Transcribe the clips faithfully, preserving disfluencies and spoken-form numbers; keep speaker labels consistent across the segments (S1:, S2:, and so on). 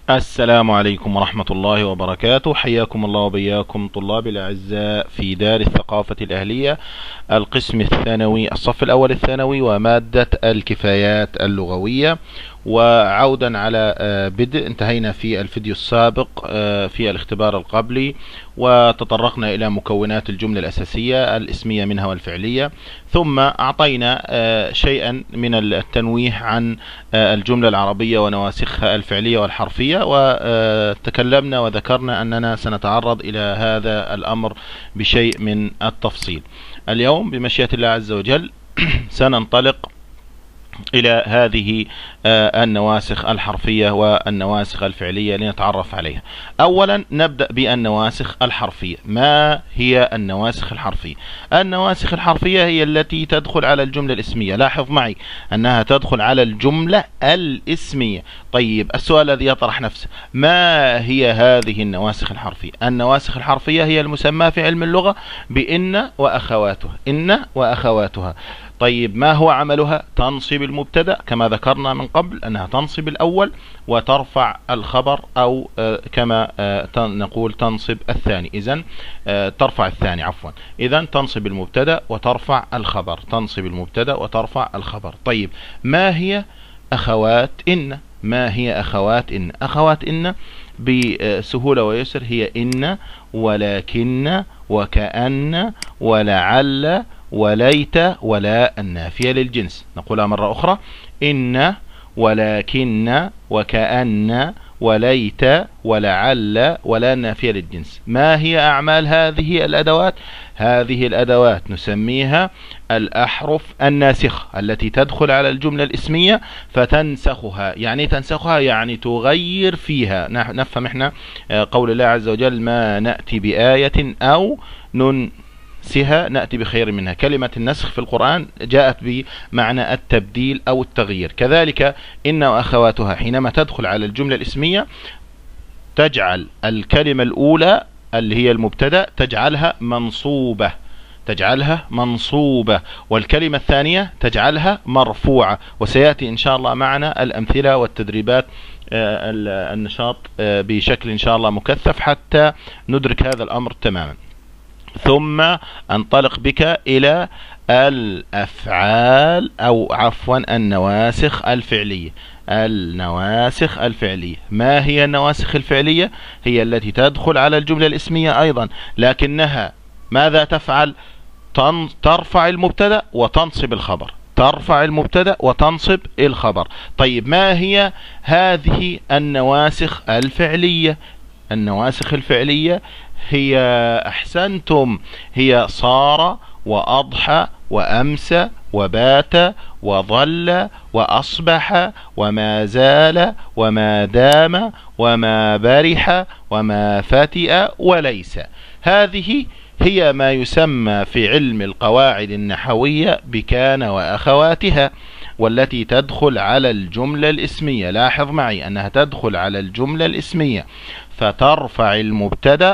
S1: السلام عليكم ورحمة الله وبركاته. حياكم الله وبياكم طلاب الأعزاء في دار الثقافة الأهلية، القسم الثانوي، الصف الأول الثانوي، ومادة الكفايات اللغوية. وعودا على بدء، انتهينا في الفيديو السابق في الاختبار القبلي وتطرقنا إلى مكونات الجملة الأساسية الاسمية منها والفعلية، ثم أعطينا شيئا من التنويه عن الجملة العربية ونواسخها الفعلية والحرفية، وتكلمنا وذكرنا أننا سنتعرض إلى هذا الأمر بشيء من التفصيل. اليوم بمشيئة الله عز وجل سننطلق إلى هذه النواسخ الحرفية والنواسخ الفعلية لنتعرف عليها. أولا نبدأ بالنواسخ الحرفية. ما هي النواسخ الحرفية؟ النواسخ الحرفية هي التي تدخل على الجملة الاسمية. لاحظ معي أنها تدخل على الجملة الاسمية. طيب، السؤال الذي يطرح نفسه، ما هي هذه النواسخ الحرفية؟ النواسخ الحرفية هي المسمى في علم اللغة بإن وأخواتها. إن وأخواتها. طيب، ما هو عملها؟ تنصب المبتدأ كما ذكرنا من قبل أنها تنصب الأول وترفع الخبر، أو كما نقول تنصب الثاني. إذن ترفع الثاني عفوا. إذن تنصب المبتدأ وترفع الخبر. تنصب المبتدأ وترفع الخبر. طيب، ما هي أخوات إن؟ ما هي أخوات إن؟ أخوات إن بسهولة ويسر هي إن ولكن وكأن ولعل وليت ولا النافية للجنس. نقولها مرة أخرى: إن ولكن وكأن وليت ولعل ولا النافية للجنس. ما هي أعمال هذه الأدوات؟ هذه الأدوات نسميها الأحرف الناسخة التي تدخل على الجملة الاسمية فتنسخها. يعني تنسخها يعني تغير فيها. نفهم احنا قول الله عز وجل: ما نأتي بآية أو نن سها نأتي بخير منها. كلمة النسخ في القرآن جاءت بمعنى التبديل أو التغيير. كذلك إن وأخواتها حينما تدخل على الجملة الاسمية تجعل الكلمة الأولى اللي هي المبتدأ تجعلها منصوبة تجعلها منصوبة والكلمة الثانية تجعلها مرفوعة. وسيأتي إن شاء الله معنا الأمثلة والتدريبات النشاط بشكل إن شاء الله مكثف حتى ندرك هذا الأمر تماما. ثم انطلق بك إلى الأفعال أو عفوا النواسخ الفعلية. النواسخ الفعلية. ما هي النواسخ الفعلية؟ هي التي تدخل على الجملة الاسمية أيضا، لكنها ماذا تفعل؟ ترفع المبتدأ وتنصب الخبر. ترفع المبتدأ وتنصب الخبر. طيب، ما هي هذه النواسخ الفعلية؟ النواسخ الفعلية هي أحسنتم هي صار وأضحى وأمسى وبات وظل وأصبح وما زال وما دام وما برح وما فتئ وليس. هذه هي ما يسمى في علم القواعد النحوية بكان وأخواتها، والتي تدخل على الجملة الاسمية. لاحظ معي أنها تدخل على الجملة الاسمية فترفع المبتدأ.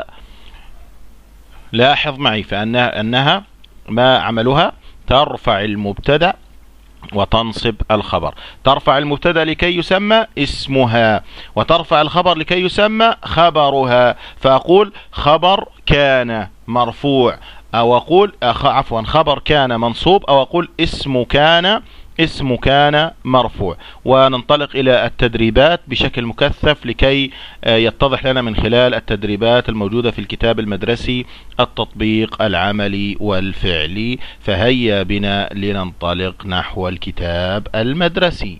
S1: لاحظ معي فأنها أنها ما عملها؟ ترفع المبتدأ وتنصب الخبر. ترفع المبتدأ لكي يسمى اسمها، وترفع الخبر لكي يسمى خبرها. فأقول خبر كان مرفوع، أو أقول عفوا خبر كان منصوب، أو أقول اسم كان اسم كان مرفوع. وننطلق إلى التدريبات بشكل مكثف لكي يتضح لنا من خلال التدريبات الموجودة في الكتاب المدرسي التطبيق العملي والفعلي. فهيا بنا لننطلق نحو الكتاب المدرسي.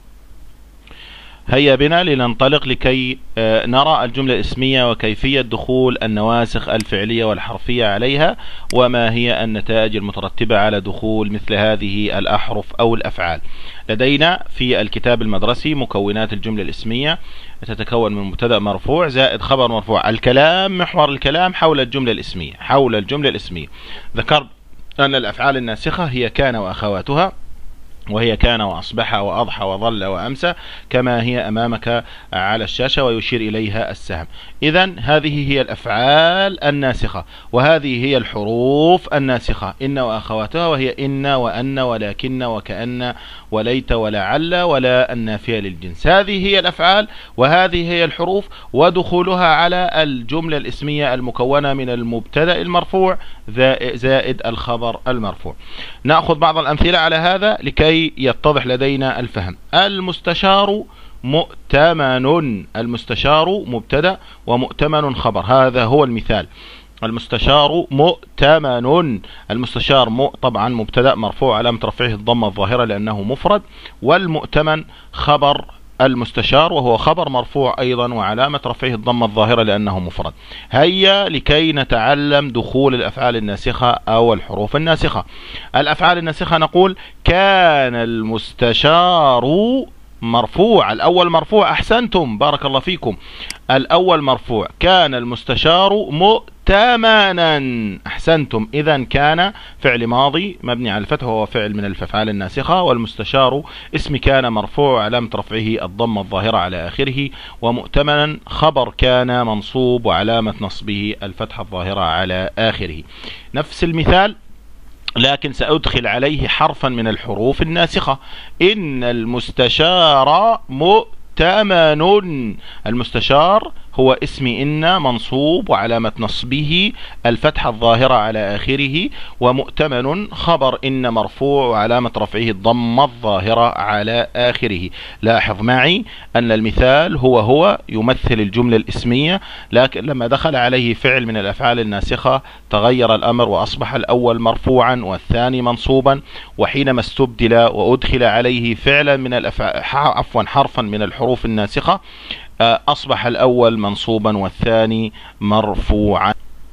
S1: هيا بنا لننطلق لكي نرى الجملة الاسمية وكيفية دخول النواسخ الفعلية والحرفية عليها، وما هي النتائج المترتبة على دخول مثل هذه الأحرف أو الأفعال. لدينا في الكتاب المدرسي مكونات الجملة الاسمية تتكون من مبتدأ مرفوع زائد خبر مرفوع. الكلام، محور الكلام حول الجملة الاسمية. حول الجملة الاسمية ذكرت أن الأفعال الناسخة هي كان وأخواتها، وهي كان وأصبح وأضحى وظل وأمسى كما هي أمامك على الشاشة ويشير إليها السهم. إذن هذه هي الأفعال الناسخة، وهذه هي الحروف الناسخة، إن وأخواتها، وهي إن وأن ولكن وكأن وليت ولعل ولا النافية للجنس. هذه هي الأفعال وهذه هي الحروف، ودخولها على الجملة الاسمية المكونة من المبتدأ المرفوع زائد الخبر المرفوع. نأخذ بعض الأمثلة على هذا لكي يتضح لدينا الفهم. المستشار مؤتمن، المستشار مبتدأ ومؤتمن خبر، هذا هو المثال. المستشار مؤتمن، المستشار م... طبعا مبتدأ مرفوع علامة رفعه الضمة الظاهرة لأنه مفرد، والمؤتمن خبر المستشار وهو خبر مرفوع أيضا وعلامة رفعه الضمة الظاهرة لأنه مفرد. هيا لكي نتعلم دخول الأفعال الناسخة أو الحروف الناسخة. الأفعال الناسخة نقول كان المستشار مرفوع، الأول مرفوع، أحسنتم بارك الله فيكم، الأول مرفوع، كان المستشار مؤتمنا، أحسنتم. إذا كان فعل ماضي مبني على الفتح وهو فعل من الأفعال الناسخة، والمستشار اسم كان مرفوع علامة رفعه الضمة الظاهرة على آخره، ومؤتمنا خبر كان منصوب وعلامة نصبه الفتحة الظاهرة على آخره. نفس المثال لكن سأدخل عليه حرفا من الحروف الناسخة. إن المستشار مؤتمن، المستشار هو اسم إن منصوب وعلامة نصبه الفتحة الظاهرة على آخره، ومؤتمن خبر إن مرفوع وعلامة رفعه الضمة الظاهرة على آخره. لاحظ معي أن المثال هو هو يمثل الجملة الاسمية، لكن لما دخل عليه فعل من الأفعال الناسخة تغير الأمر وأصبح الأول مرفوعا والثاني منصوبا، وحينما استبدل وأدخل عليه فعلا من الأفعال عفوا حرفا من الحروف الناسخة أصبح الأول منصوبا والثاني مرفوعا.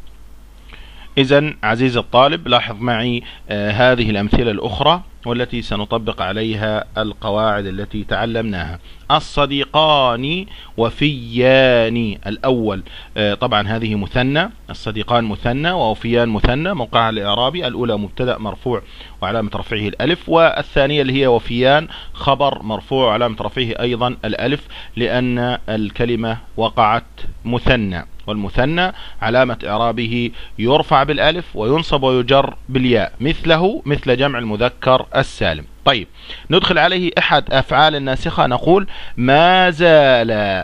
S1: إذن عزيزي الطالب لاحظ معي آه هذه الأمثلة الأخرى والتي سنطبق عليها القواعد التي تعلمناها. الصديقان وفيان، الأول آه طبعا هذه مثنى، الصديقان مثنى ووفيان مثنى، موقعها الإعرابي الأولى مبتدأ مرفوع وعلامة رفعه الألف، والثانية اللي هي وفيان خبر مرفوع وعلامة رفعه أيضا الألف لأن الكلمة وقعت مثنى، والمثنى علامة إعرابه يرفع بالألف وينصب ويجر بالياء، مثله مثل جمع المذكر السالم. طيب ندخل عليه أحد أفعال الناسخة، نقول ما زال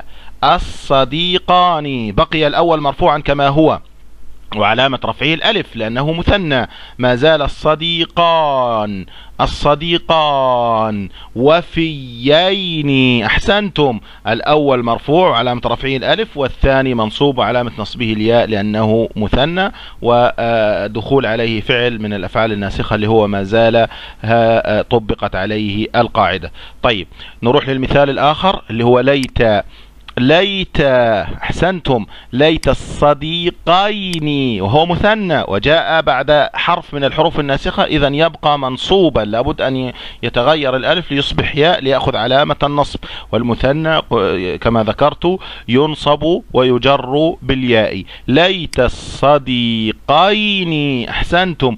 S1: الصديقان، بقي الأول مرفوعا كما هو وعلامة رفعه الألف لأنه مثنى، ما زال الصديقان الصديقان وفيين، أحسنتم، الأول مرفوع وعلامة رفعه الألف والثاني منصوب وعلامة نصبه الياء لأنه مثنى، ودخول عليه فعل من الأفعال الناسخة اللي هو ما زال طبقت عليه القاعدة. طيب نروح للمثال الآخر اللي هو ليت، ليت، أحسنتم، ليت الصديقين وهو مثنى وجاء بعد حرف من الحروف الناسخة، إذا يبقى منصوبا، لابد أن يتغير الألف ليصبح ياء ليأخذ علامة النصب، والمثنى كما ذكرت ينصب ويجر بالياء. ليت الصديقين، أحسنتم،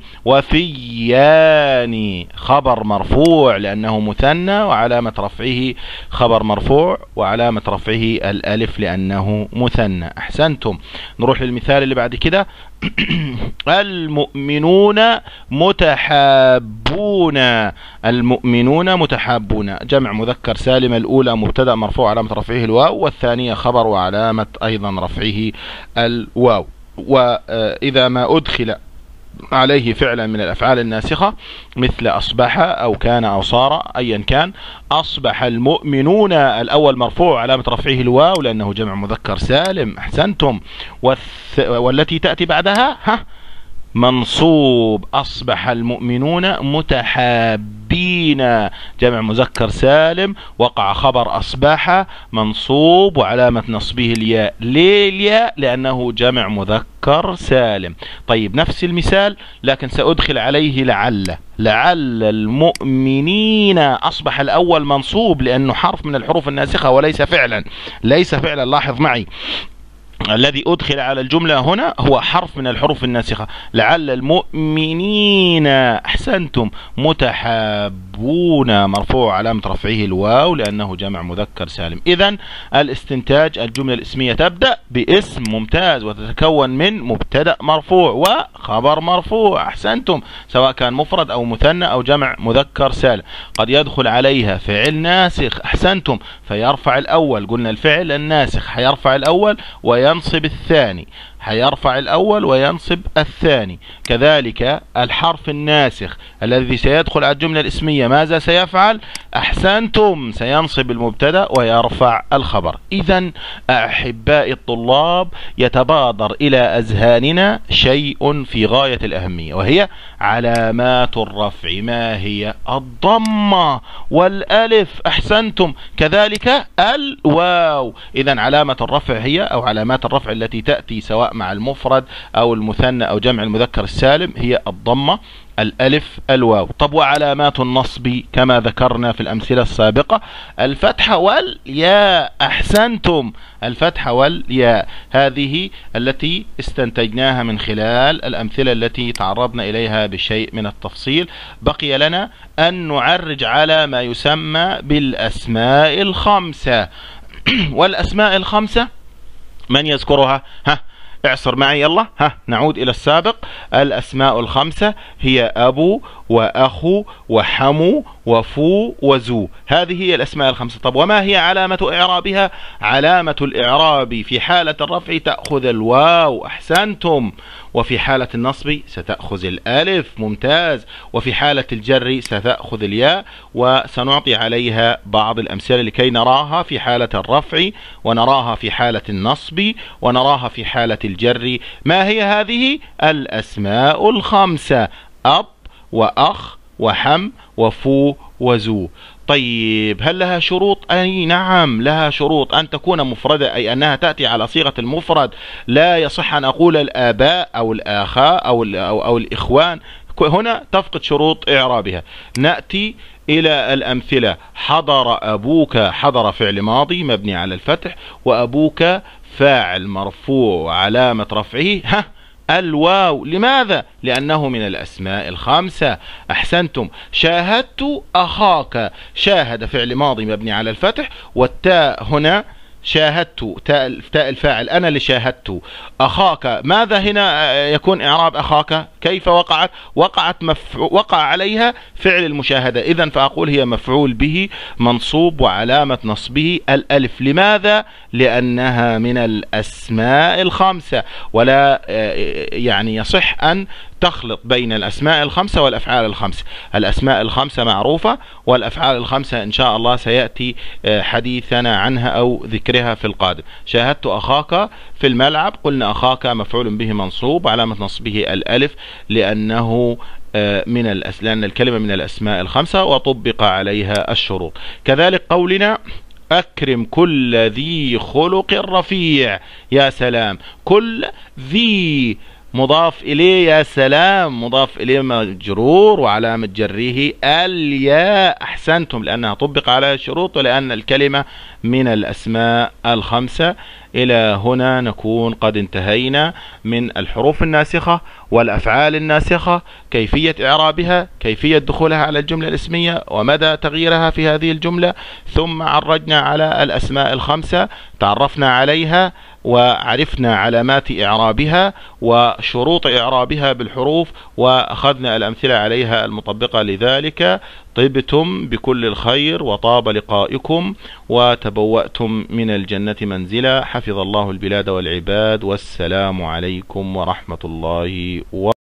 S1: وفيان خبر مرفوع لأنه مثنى وعلامة رفعه خبر مرفوع وعلامة رفعه الألف لأنه مثنى، أحسنتم. نروح للمثال اللي بعد كده. المؤمنون متحابون، المؤمنون متحابون جمع مذكر سالم، الأولى مبتدأ مرفوع علامة رفعه الواو، والثانية خبر وعلامة أيضا رفعه الواو. وإذا ما أدخل عليه فعلا من الأفعال الناسخة مثل أصبح أو كان أو صار أيا كان، أصبح المؤمنون الأول مرفوع علامة رفعه الواو لأنه جمع مذكر سالم، أحسنتم، والث... والتي تأتي بعدها ها منصوب، أصبح المؤمنون متحابين جمع مذكر سالم، وقع خبر أصبح منصوب وعلامة نصبه الياء، ليه الياء؟ لأنه جمع مذكر سالم. طيب نفس المثال لكن سأدخل عليه لعل، لعل المؤمنين، أصبح الأول منصوب لأنه حرف من الحروف الناسخة وليس فعلا، ليس فعلا، لاحظ معي الذي أدخل على الجملة هنا هو حرف من الحروف الناسخة. لعل المؤمنين، أحسنتم. متحابون مرفوع علامة رفعه الواو لأنه جمع مذكر سالم. إذن الاستنتاج الجملة الاسمية تبدأ باسم ممتاز وتتكون من مبتدأ مرفوع وخبر مرفوع، أحسنتم، سواء كان مفرد أو مثنى أو جمع مذكر سالم. قد يدخل عليها فعل ناسخ، أحسنتم، فيرفع الأول. قلنا الفعل الناسخ حيرفع الأول وينصب الثاني، حيرفع الأول وينصب الثاني. كذلك الحرف الناسخ الذي سيدخل على الجملة الاسمية ماذا سيفعل؟ أحسنتم، سينصب المبتدأ ويرفع الخبر. إذن أحبائي الطلاب يتبادر إلى أذهاننا شيء في غاية الأهمية، وهي علامات الرفع. ما هي؟ الضمة والألف، أحسنتم، كذلك الواو. إذن علامة الرفع هي أو علامات الرفع التي تأتي سواء مع المفرد أو المثنى أو جمع المذكر السالم هي الضمة، الألف، الواو. طب وعلامات النصب كما ذكرنا في الأمثلة السابقة الفتحة والياء، أحسنتم، الفتحة والياء. هذه التي استنتجناها من خلال الأمثلة التي تعرضنا إليها بشيء من التفصيل. بقي لنا أن نعرج على ما يسمى بالأسماء الخمسة. والأسماء الخمسة من يذكرها؟ ها، اعصر معي يلا. ها، نعود إلى السابق. الأسماء الخمسة هي أبو وأخو وحمو وفو وزو. هذه هي الأسماء الخمسة. طب وما هي علامة إعرابها؟ علامة الإعراب في حالة الرفع تأخذ الواو، أحسنتم، وفي حالة النصب ستأخذ الألف، ممتاز، وفي حالة الجر ستأخذ الياء. وسنعطي عليها بعض الأمثلة لكي نراها في حالة الرفع ونراها في حالة النصب ونراها في حالة الجر. ما هي هذه الأسماء الخمسة؟ أب وأخ وحم وفو وزو. طيب هل لها شروط؟ أي نعم لها شروط. أن تكون مفردة، أي أنها تأتي على صيغة المفرد. لا يصح أن أقول الآباء أو الآخاء أو, أو, أو الإخوان، هنا تفقد شروط إعرابها. نأتي إلى الأمثلة. حضر أبوك، حضر فعل ماضي مبني على الفتح، وأبوك فاعل مرفوع وعلامة رفعه ها الواو. لماذا؟ لأنه من الأسماء الخمسة، أحسنتم. شاهدت أخاك، شاهد فعل ماضي مبني على الفتح، والتاء هنا شاهدت تاء الفاعل، أنا اللي شاهدت. أخاك، ماذا هنا يكون إعراب أخاك؟ كيف وقعت؟ وقعت مفعول، وقع عليها فعل المشاهدة، إذن فأقول هي مفعول به منصوب وعلامة نصبه الألف. لماذا؟ لأنها من الأسماء الخمسة، ولا يعني يصح أن تخلط بين الأسماء الخمسة والأفعال الخمسة. الأسماء الخمسة معروفة، والأفعال الخمسة إن شاء الله سيأتي حديثنا عنها أو ذكرها في القادم. شاهدت أخاك في الملعب، قلنا أخاك مفعول به منصوب علامة نصبه الألف لأنه من الأس... لأن الكلمة من الأسماء الخمسة وطبق عليها الشروط. كذلك قولنا أكرم كل ذي خلق رفيع. يا سلام، كل ذي مضاف إليه، يا سلام، مضاف إليه مجرور وعلامة جره الياء، أحسنتم، لأنها طبق على الشروط ولأن الكلمة من الأسماء الخمسة. إلى هنا نكون قد انتهينا من الحروف الناسخة والأفعال الناسخة، كيفية إعرابها، كيفية دخولها على الجملة الاسمية ومدى تغييرها في هذه الجملة. ثم عرجنا على الأسماء الخمسة، تعرفنا عليها وعرفنا علامات إعرابها وشروط إعرابها بالحروف، وأخذنا الأمثلة عليها المطبقة لذلك. طبتم بكل الخير وطاب لقائكم وتبوأتم من الجنة منزلا. حفظ الله البلاد والعباد، والسلام عليكم ورحمة الله وبركاته.